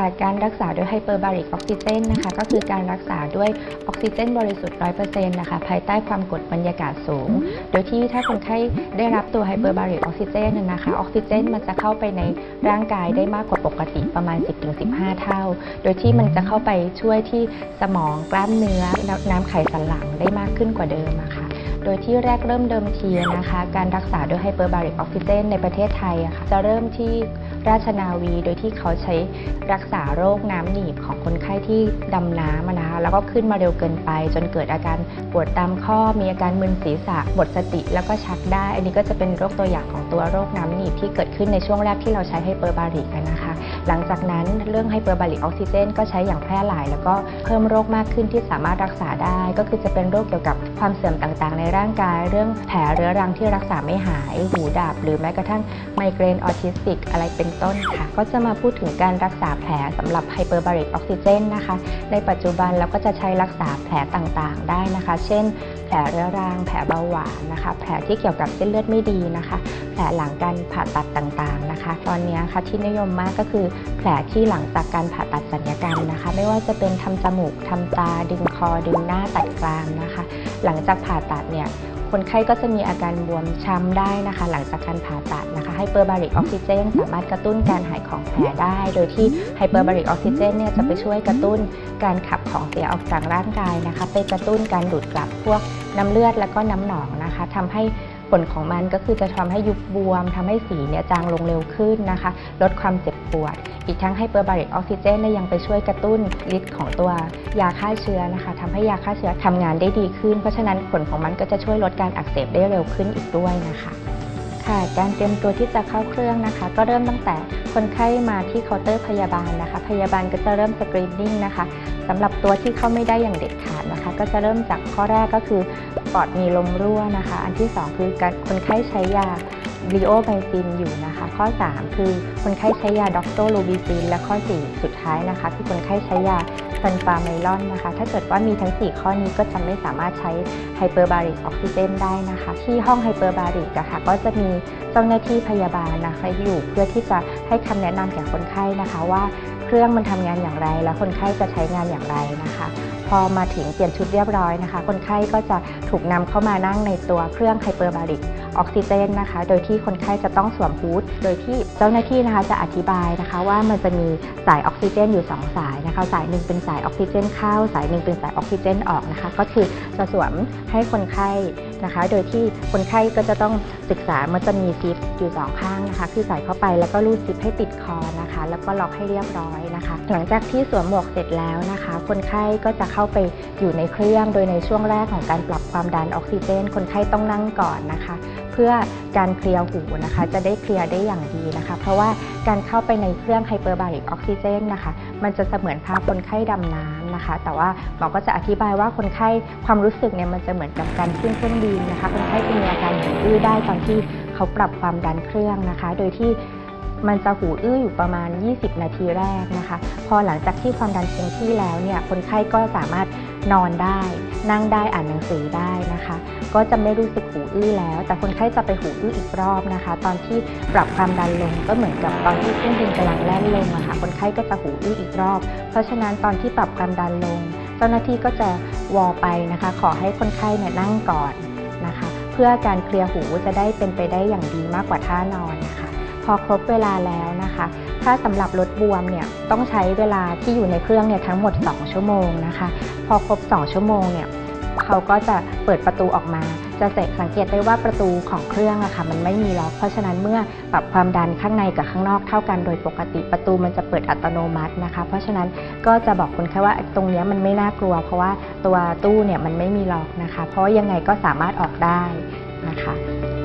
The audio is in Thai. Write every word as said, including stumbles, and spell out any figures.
การรักษาด้วยไฮเปอร์บาริกออกซิเจนนะคะก็คือการรักษาด้วยออกซิเจนบริสุทธิ์ ร้อยเปอร์เซ็นต์ นะคะภายใต้ความกดบรรยากาศสูงโดยที่ถ้าคนไข้ได้รับตัวไฮเปอร์บาริกออกซิเจนนะคะออกซิเจนมันจะเข้าไปในร่างกายได้มากกว่าปกติประมาณ สิบถึงสิบห้า เท่าโดยที่มันจะเข้าไปช่วยที่สมองกล้ามเนื้อน้ำไขสันหลังได้มากขึ้นกว่าเดิมนะคะโดยที่แรกเริ่มเดิมทีนะคะการรักษาด้วยไฮเปอร์บาริกออกซิเจนในประเทศไทยอะค่ะจะเริ่มที่ราชนาวีโดยที่เขาใช้รักษาโรคน้ำหนีบของคนไข้ที่ดำน้ำนะคะแล้วก็ขึ้นมาเร็วเกินไปจนเกิดอาการปวดตามข้อมีอาการมึนศีรษะหมดสติแล้วก็ชักได้อันนี้ก็จะเป็นโรคตัวอย่างของตัวโรคน้ำหนีบที่เกิดขึ้นในช่วงแรกที่เราใช้ไฮเปอร์บาริกนะคะหลังจากนั้นเรื่องไฮเปอร์บาริกออกซิเจนก็ใช้อย่างแพร่หลายแล้วก็เพิ่มโรคมากขึ้นที่สามารถรักษาได้ก็คือจะเป็นโรคเกี่ยวกับความเสื่อมต่างๆในร่างกายเรื่องแผลเรื้อรังที่รักษาไม่หายหูดับหรือแม้กระทั่งไมเกรนออทิสติกอะไรเป็นต้นค่ะก็จะมาพูดถึงการรักษาแผลสำหรับไฮเปอร์บาริกออกซิเจนนะคะในปัจจุบันเราก็จะใช้รักษาแผลต่างๆได้นะคะเช่นแผลเรื้อรังแผลเบาหวานนะคะแผลที่เกี่ยวกับเส้นเลือดไม่ดีนะคะแผลหลังการผ่าตัดต่างๆนะคะตอนนี้ค่ะที่นิยมมากก็คือแผลที่หลังจากการผ่าตัดศัลยกรรมนะคะไม่ว่าจะเป็นทำจมูกทำตาดึงคอดึงหน้าตัดกรามนะคะหลังจากผ่าตัดเนี่ยคนไข้ก็จะมีอาการบวมช้ำได้นะคะหลังจากการผ่าตัดนะคะไฮเปอร์บาริกออกซิเจนสามารถกระตุ้นการหายของแผลได้โดยที่ไฮเปอร์บาริกออกซิเจนเนี่ยจะไปช่วยกระตุ้นการขับของเสียออกจากร่างกายนะคะไปกระตุ้นการดูดกลับพวกน้ำเลือดแล้วก็น้ำหนองนะคะทำให้ผลของมันก็คือจะทำให้ยุบบวมทำให้สีเนี่ยจางลงเร็วขึ้นนะคะลดความเจ็บปวดอีกทั้งไฮเปอร์บาริกออกซิเจนยังไปช่วยกระตุ้นฤทธิ์ของตัวยาฆ่าเชื้อนะคะทำให้ยาฆ่าเชื้อทำงานได้ดีขึ้นเพราะฉะนั้นผลของมันก็จะช่วยลดการอักเสบได้เร็วขึ้นอีกด้วยนะคะค่ะการเตรียมตัวที่จะเข้าเครื่องนะคะก็เริ่มตั้งแต่คนไข้มาที่เคาน์เตอร์พยาบาลนะคะพยาบาลก็จะเริ่มสกรีนนิ่งนะคะสำหรับตัวที่เข้าไม่ได้อย่างเด็ดขาดนะคะก็จะเริ่มจากข้อแรกก็คือปอดมีลมรั่วนะคะอันที่สองคือการคนไข้ใช้ยาลีโอไบซินอยู่นะคะข้อสามคือคนไข้ใช้ยาด็อกโตลูบิซินและข้อสี่สุดท้ายนะคะคือคนไข้ใช้ยาซันฟาไมลอนนะคะถ้าเกิดว่ามีทั้งสี่ข้อนี้ก็จะไม่สามารถใช้ไฮเปอร์บาริกออกซิเจนได้นะคะที่ห้องไฮเปอร์บาริกอะค่ะก็จะมีเจ้าหน้าที่พยาบาลนะคะอยู่เพื่อที่จะให้คำแนะนำแก่คนไข้นะคะว่าเครื่องมันทำงานอย่างไรและคนไข้จะใช้งานอย่างไรนะคะพอมาถึงเปลี่ยนชุดเรียบร้อยนะคะคนไข้ก็จะถูกนำเข้ามานั่งในตัวเครื่องไฮเปอร์บาริกออกซิเจนนะคะโดยที่คนไข้จะต้องสวมฮูดโดยที่เจ้าหน้าที่นะคะจะอธิบายนะคะว่ามันจะมีสายออกซิเจนอยู่สองสายนะคะสายหนึ่งเป็นสายออกซิเจนเข้าสายหนึ่งเป็นสายออกซิเจนออกนะคะก็คือจะสวมให้คนไข้นะคะโดยที่คนไข้ก็จะต้องศึกษามันจะมีซิปอยู่สองข้างนะคะคือใส่เข้าไปแล้วก็รูดซิปให้ติดคอนะคะแล้วก็ล็อกให้เรียบร้อยนะคะหลังจากที่สวมหมวกเสร็จแล้วนะคะคนไข้ก็จะเข้าไปอยู่ในเครื่องโดยในช่วงแรกของการปรับความดันออกซิเจนคนไข้ต้องนั่งก่อนนะคะเพื่อการเคลียร์หูนะคะจะได้เคลียร์ได้อย่างดีนะคะเพราะว่าการเข้าไปในเครื่องไฮเปอร์บาริกออกซิเจนนะคะมันจะเสมือนพาคนไข้ดำน้ำนะคะแต่ว่าหมอก็จะอธิบายว่าคนไข้ความรู้สึกเนี่ยมันจะเหมือนกับการขึ้นเครื่องบินนะคะคนไข้จะมีอาการหูอื้อได้ตอนที่เขาปรับความดันเครื่องนะคะโดยที่มันจะหูอื้ออยู่ประมาณยี่สิบนาทีแรกนะคะพอหลังจากที่ความดันคงที่แล้วเนี่ยคนไข้ก็สามารถนอนได้นั่งได้อ่านหนังสือได้นะคะก็จะไม่รู้สึกหูอื้อแล้วแต่คนไข้จะไปหูอื้ออีกรอบนะคะตอนที่ปรับความดันลงก็เหมือนกับตอนที่เครื่องบินกำลังแล่นลงอะค่ะคนไข้ก็จะหูอื้ออีกรอบเพราะฉะนั้นตอนที่ปรับความดันลงเจ้าหน้าที่ก็จะวอไปนะคะขอให้คนไข้เนี่ยนั่งก่อนนะคะเพื่อการเคลียร์หูจะได้เป็นไปได้อย่างดีมากกว่าท่านอนนะคะพอครบเวลาแล้วนะคะถ้าสำหรับลดบวมเนี่ยต้องใช้เวลาที่อยู่ในเครื่องเนี่ยทั้งหมดสองชั่วโมงนะคะพอครบสองชั่วโมงเนี่ยเขาก็จะเปิดประตูออกมาจะสังเกตได้ว่าประตูของเครื่องอะค่ะมันไม่มีล็อกเพราะฉะนั้นเมื่อปรับความดันข้างในกับข้างนอกเท่ากันโดยปกติประตูมันจะเปิดอัตโนมัตินะคะเพราะฉะนั้นก็จะบอกคนแค่ว่าตรงนี้มันไม่น่ากลัวเพราะว่าตัวตู้เนี่ยมันไม่มีล็อกนะคะเพราะว่ายังไงก็สามารถออกได้นะคะ